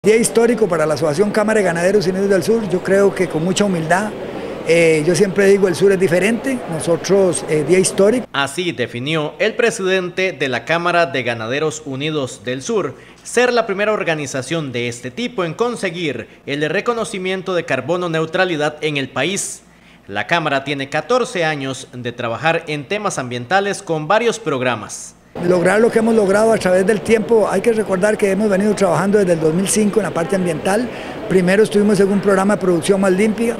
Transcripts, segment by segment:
Día histórico para la Asociación Cámara de Ganaderos Unidos del Sur. Yo creo que con mucha humildad, yo siempre digo el sur es diferente, nosotros día histórico. Así definió el presidente de la Cámara de Ganaderos Unidos del Sur ser la primera organización de este tipo en conseguir el reconocimiento de carbono neutralidad en el país. La Cámara tiene 14 años de trabajar en temas ambientales con varios programas. Lograr lo que hemos logrado a través del tiempo, hay que recordar que hemos venido trabajando desde el 2005 en la parte ambiental. Primero estuvimos en un programa de producción más limpia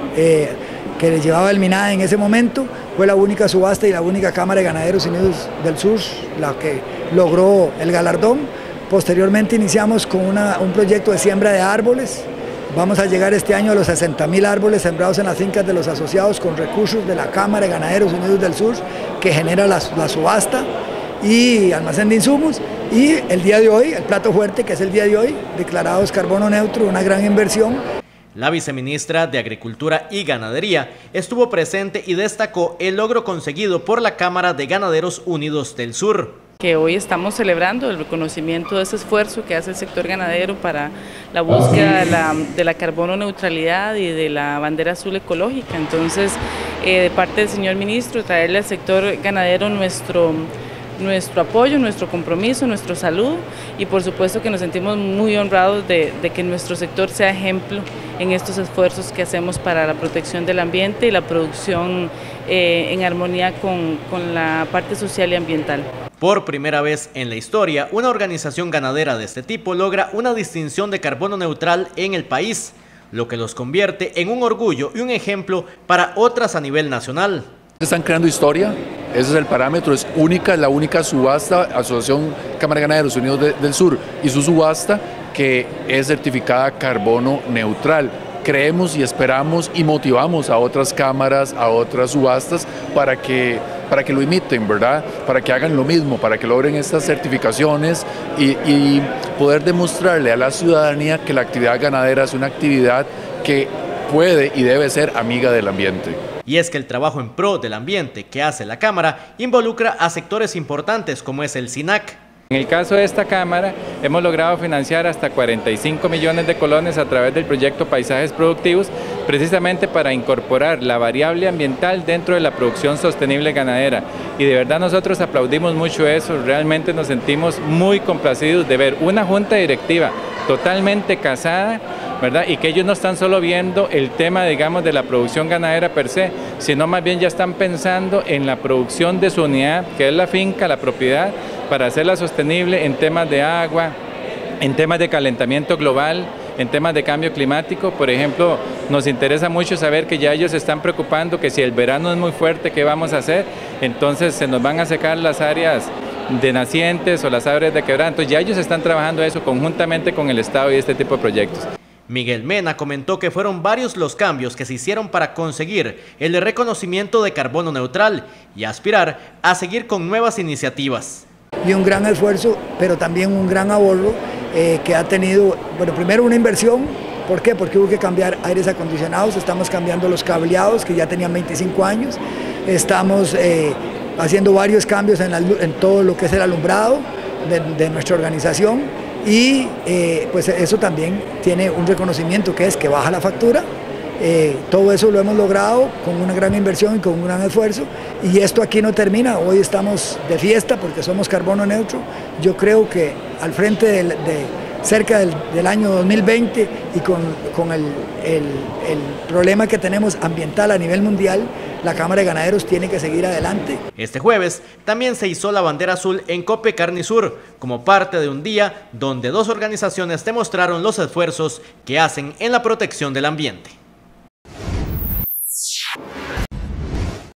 que le llevaba el MINADE en ese momento. Fue la única subasta y la única Cámara de Ganaderos Unidos del Sur la que logró el galardón. Posteriormente iniciamos con un proyecto de siembra de árboles. Vamos a llegar este año a los 60.000 árboles sembrados en las fincas de los asociados con recursos de la Cámara de Ganaderos Unidos del Sur que genera la subasta y almacén de insumos, y el día de hoy, el plato fuerte que es el día de hoy, declarados carbono neutro, una gran inversión. La viceministra de Agricultura y Ganadería estuvo presente y destacó el logro conseguido por la Cámara de Ganaderos Unidos del Sur. Que hoy estamos celebrando el reconocimiento de ese esfuerzo que hace el sector ganadero para la búsqueda de la carbono neutralidad y de la bandera azul ecológica. Entonces, de parte del señor ministro, traerle al sector ganadero nuestro apoyo, nuestro compromiso, nuestro saludo, y por supuesto que nos sentimos muy honrados de que nuestro sector sea ejemplo en estos esfuerzos que hacemos para la protección del ambiente y la producción en armonía con la parte social y ambiental. Por primera vez en la historia, una organización ganadera de este tipo logra una distinción de carbono neutral en el país, lo que los convierte en un orgullo y un ejemplo para otras a nivel nacional. Están creando historia, ese es el parámetro, es la única subasta, Asociación Cámara de Ganaderos Unidos del Sur y su subasta que es certificada carbono neutral. Creemos y esperamos y motivamos a otras cámaras, a otras subastas para que lo imiten, ¿verdad? Para que hagan lo mismo, para que logren estas certificaciones y poder demostrarle a la ciudadanía que la actividad ganadera es una actividad que puede y debe ser amiga del ambiente. Y es que el trabajo en pro del ambiente que hace la Cámara involucra a sectores importantes como es el SINAC. En el caso de esta Cámara, hemos logrado financiar hasta 45 millones de colones a través del proyecto Paisajes Productivos, precisamente para incorporar la variable ambiental dentro de la producción sostenible ganadera. Y de verdad nosotros aplaudimos mucho eso, realmente nos sentimos muy complacidos de ver una junta directiva totalmente casada, ¿verdad? Y que ellos no están solo viendo el tema, digamos, de la producción ganadera per se, sino más bien ya están pensando en la producción de su unidad, que es la finca, la propiedad, para hacerla sostenible en temas de agua, en temas de calentamiento global, en temas de cambio climático. Por ejemplo, nos interesa mucho saber que ya ellos se están preocupando que si el verano es muy fuerte, ¿qué vamos a hacer? Entonces se nos van a secar las áreas de nacientes o las áreas de quebrada. Entonces ya ellos están trabajando eso conjuntamente con el Estado y este tipo de proyectos. Miguel Mena comentó que fueron varios los cambios que se hicieron para conseguir el reconocimiento de carbono neutral y aspirar a seguir con nuevas iniciativas. Y un gran esfuerzo, pero también un gran ahorro que ha tenido, bueno, primero una inversión. ¿Por qué? Porque hubo que cambiar aires acondicionados, estamos cambiando los cableados que ya tenían 25 años, estamos haciendo varios cambios en todo lo que es el alumbrado de nuestra organización, y pues eso también tiene un reconocimiento que es que baja la factura. Todo eso lo hemos logrado con una gran inversión y con un gran esfuerzo, y esto aquí no termina. Hoy estamos de fiesta porque somos carbono neutro. Yo creo que al frente cerca del año 2020 y con el problema que tenemos ambiental a nivel mundial, la Cámara de Ganaderos tiene que seguir adelante. Este jueves también se izó la bandera azul en Cope Carnisur como parte de un día donde dos organizaciones demostraron los esfuerzos que hacen en la protección del ambiente.